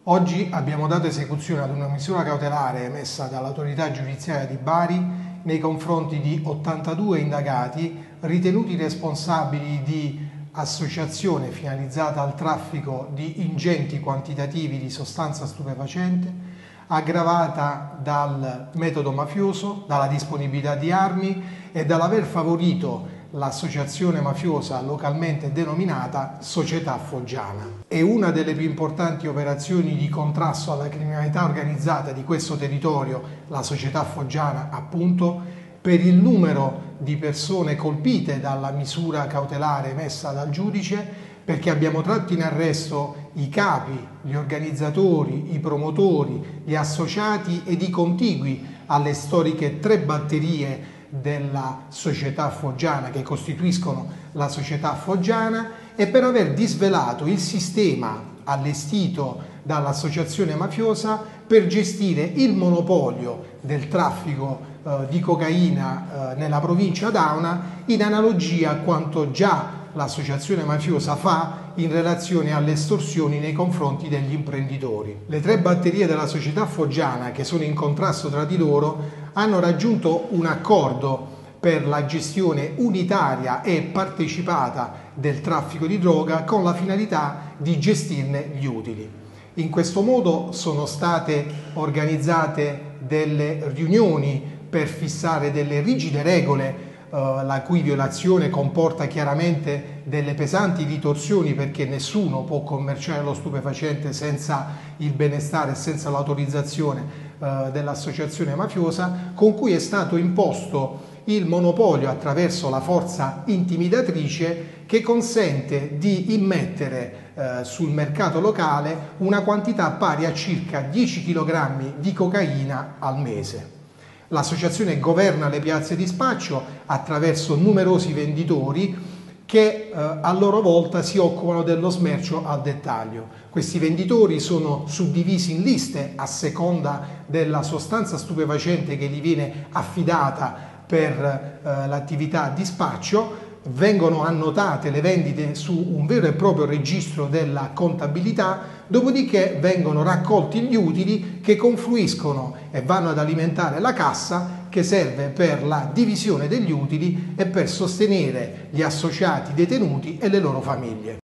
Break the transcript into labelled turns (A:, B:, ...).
A: Oggi abbiamo dato esecuzione ad una misura cautelare emessa dall'autorità giudiziaria di Bari nei confronti di 82 indagati ritenuti responsabili di associazione finalizzata al traffico di ingenti quantitativi di sostanza stupefacente, aggravata dal metodo mafioso, dalla disponibilità di armi e dall'aver favorito l'associazione mafiosa localmente denominata Società Foggiana. È una delle più importanti operazioni di contrasto alla criminalità organizzata di questo territorio, la Società Foggiana appunto, per il numero di persone colpite dalla misura cautelare emessa dal giudice, perché abbiamo tratto in arresto i capi, gli organizzatori, i promotori, gli associati ed i contigui alle storiche 3 batterie della Società Foggiana che costituiscono la Società Foggiana e per aver disvelato il sistema allestito dall'associazione mafiosa per gestire il monopolio del traffico di cocaina nella provincia d'Auna, in analogia a quanto già l'associazione mafiosa fa in relazione alle estorsioni nei confronti degli imprenditori. Le 3 batterie della Società Foggiana, che sono in contrasto tra di loro, hanno raggiunto un accordo per la gestione unitaria e partecipata del traffico di droga con la finalità di gestirne gli utili. In questo modo sono state organizzate delle riunioni per fissare delle rigide regole, la cui violazione comporta chiaramente delle pesanti ritorsioni, perché nessuno può commerciare lo stupefacente senza il benestare e senza l'autorizzazione dell'associazione mafiosa, con cui è stato imposto il monopolio attraverso la forza intimidatrice che consente di immettere sul mercato locale una quantità pari a circa 10 kg di cocaina al mese. L'associazione governa le piazze di spaccio attraverso numerosi venditori che a loro volta si occupano dello smercio al dettaglio. Questi venditori sono suddivisi in liste a seconda della sostanza stupefacente che gli viene affidata per l'attività di spaccio. Vengono annotate le vendite su un vero e proprio registro della contabilità, dopodiché vengono raccolti gli utili che confluiscono e vanno ad alimentare la cassa che serve per la divisione degli utili e per sostenere gli associati detenuti e le loro famiglie.